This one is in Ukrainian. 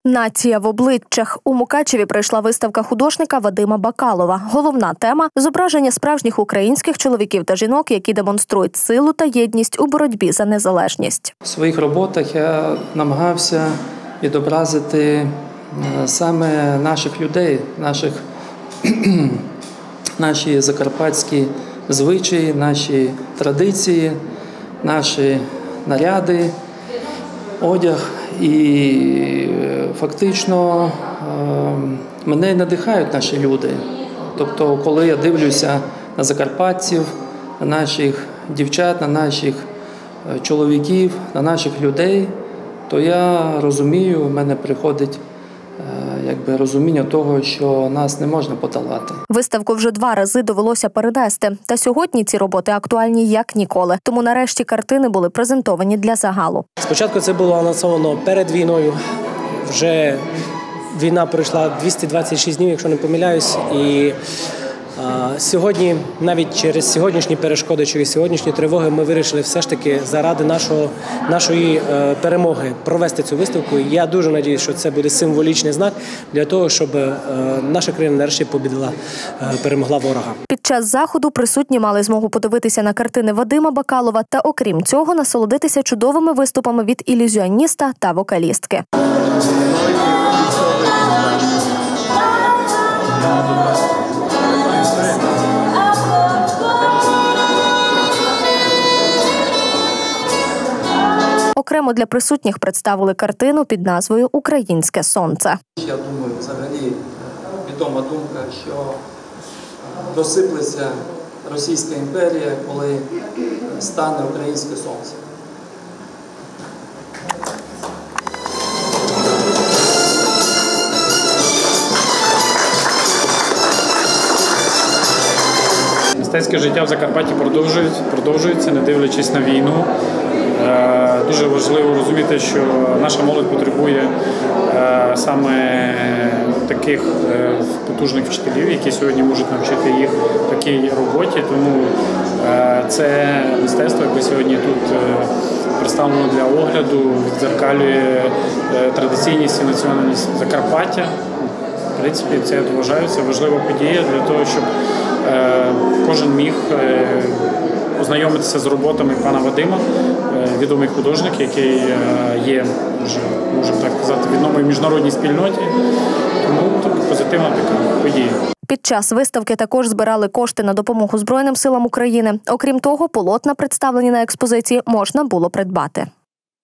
Нація в обличчях. У Мукачеві пройшла виставка художника Вадима Бакалова. Головна тема – зображення справжніх українських чоловіків та жінок, які демонструють силу та єдність у боротьбі за незалежність. У своїх роботах я намагався відобразити саме наших людей, наші закарпатські звичаї, наші традиції, наші наряди, одяг. І фактично мене надихають наші люди. Тобто, коли я дивлюся на закарпатців, на наших дівчат, на наших чоловіків, на наших людей, то я розумію, в мене приходить розуміння того, що нас не можна подолати. Виставку вже 2 рази довелося перенести. Та сьогодні ці роботи актуальні як ніколи. Тому нарешті картини були презентовані для загалу. Спочатку це було анонсовано перед війною. Вже війна пройшла 226 днів, якщо не помиляюсь. І сьогодні, навіть через сьогоднішні перешкоди, через сьогоднішні тривоги, ми вирішили все ж таки заради нашої перемоги провести цю виставку. І я дуже сподіваюся, що це буде символічний знак для того, щоб наша країна нарешті перемогла ворога. Під час заходу присутні мали змогу подивитися на картини Вадима Бакалова та, окрім цього, насолодитися чудовими виступами від ілюзіоніста та вокалістки. Окремо для присутніх представили картину під назвою «Українське сонце». Я думаю, взагалі відома думка, що розсиплеться Російська імперія, коли стане українське сонце. Мистецьке життя в Закарпатті продовжується, не дивлячись на війну. Дуже важливо розуміти, що наша молодь потребує саме таких потужних вчителів, які сьогодні можуть навчити їх такій роботі. Тому це мистецтво, яке сьогодні тут представлено для огляду, віддзеркалює традиційність і національність Закарпаття. В принципі, це, я вважаю, це важлива подія для того, щоб кожен міг ознайомитися з роботами пана Вадима, відомий художник, який є, можемо так казати, відомий в міжнародній спільноті. Тому позитивна така подія. Під час виставки також збирали кошти на допомогу Збройним силам України. Окрім того, полотна, представлені на експозиції, можна було придбати.